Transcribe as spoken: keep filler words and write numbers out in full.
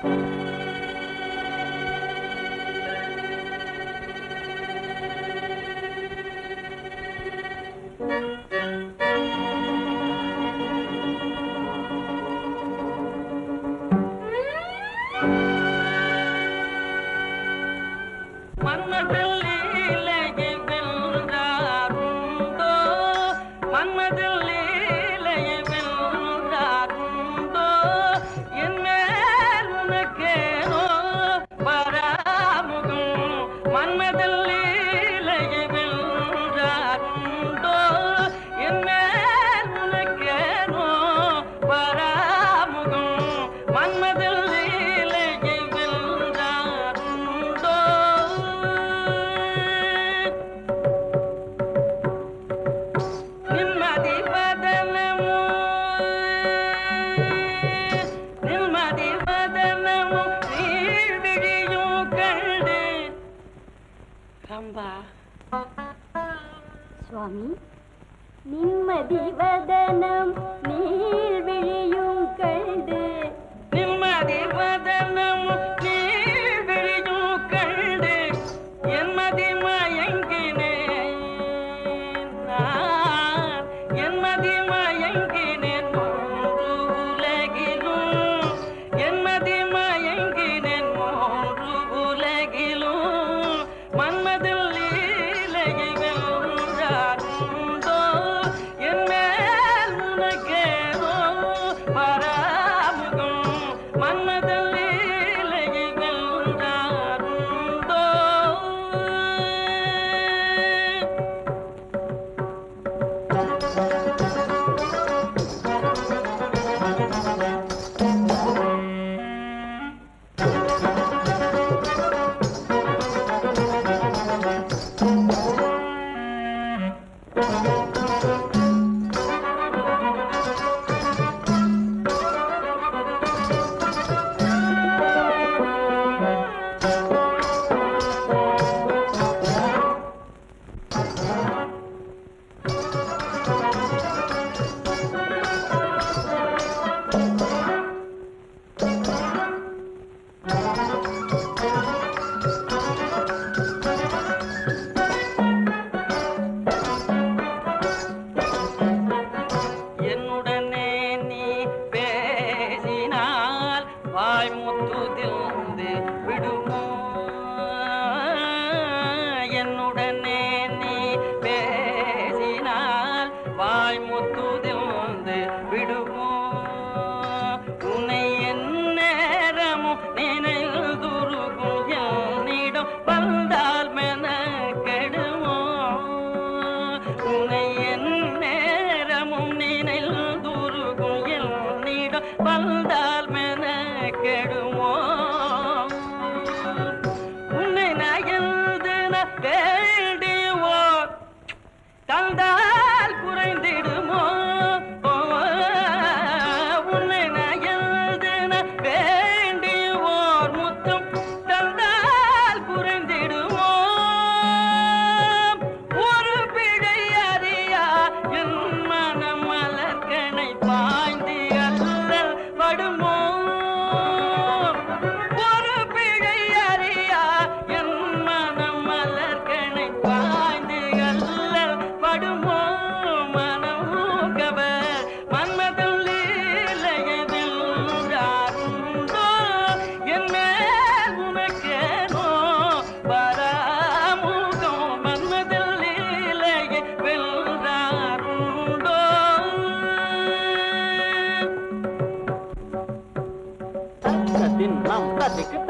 சுவாமி, நிம்மதி வதனம் நீள் விழியும் கண்டு, நிம்மதி வதனம் நீள் விழியும் கண்டு என்மதி மயங்கினேன் நான், என்மதி மயங்கினேன் மூன்று உலகிலும், என்மதி மயங்கினேன் மூன்று உலகிலும். மன்மதில் லீலையை வென்றாருண்டோ, என் மேல் உனக்கேனோ பராமுகம். மன்மதில் லீலையை வென்றாருண்டோ. என்னுடனே நீ பேசினால் வாய் முத்துதிர்ந்து விடுமோ, என்னுடனே நீ பேசினால் வாய் முத்துதிர்ந்து விடுமோ. உன்னை என் நேரமும் நினைந்துருகும் என்னிடம் வந்தால் மெனக்கெடுமோ. உன்னை என் நேரமும் நினைந்துருகும் என்னிடம் வந்தால் மெனக்கெடுமோ. உன்னை நயந்து வேண்டியோ தந்தால் குறைந்திடுமோ. உன்னை நயந்து வேண்டியோர் முத்தம் தந்தால் குறைந்திடுமோ. ஒரு பிழை அறியா என் மனம் மலர்கனை பாய்ந்து அல்லல் படுமோ. ஒரு பிழை அறியா என் மனம் மலர்கனை பாய்ந்து அல்லல் படுமோ. மனமுகவர் மன்மதில் லீலையை வென்றாருண்டோ, என் மேல் உனக்கேனோ பராமுகம். மன்மதில் லீலையை வென்றாருண்டோ. தின்னம் ததிக்கு